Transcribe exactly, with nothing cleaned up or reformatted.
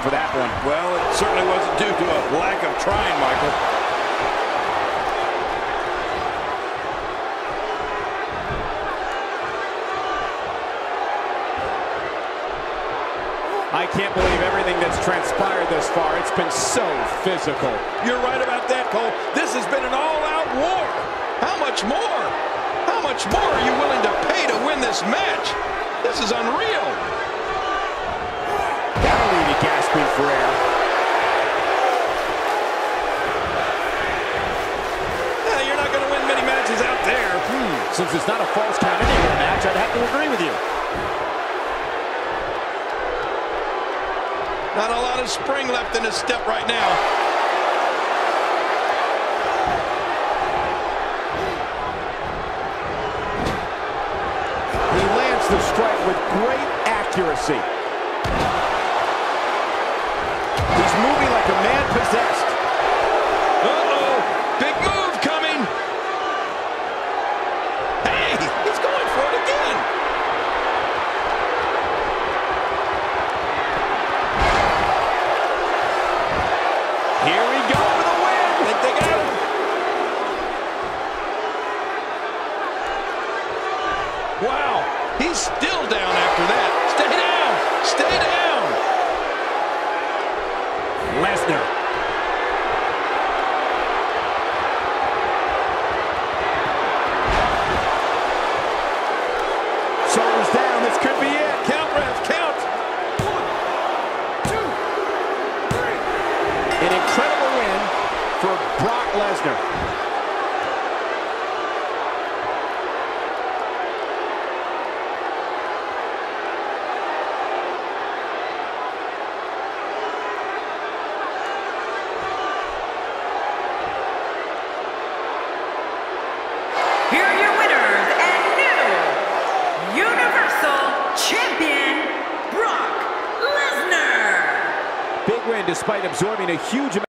for that one. Well, it certainly wasn't due to a lack of trying, Michael. I can't believe everything that's transpired thus far. It's been so physical. You're right about that, Cole. This has been an all-out war. How much more? How much more are you willing to pay to win this match? This is unreal. That'll leave you gasping for air. Yeah, you're not going to win many matches out there. Hmm. Since it's not a false count anywhere match, I'd have to agree with you. Not a lot of spring left in his step right now. He lands the strike with great accuracy. He's moving like a man possessed. Uh-oh, big move coming. Hey, he's going for it again. Here we go for the win. I think they got him. Wow, he's still down after that. Stay down, stay down. Lesnar. Shoulders down, this could be it. Count, ref, count. One, two, three. An incredible win for Brock Lesnar. Here are your winners and new Universal Champion, Brock Lesnar. Big win despite absorbing a huge amount.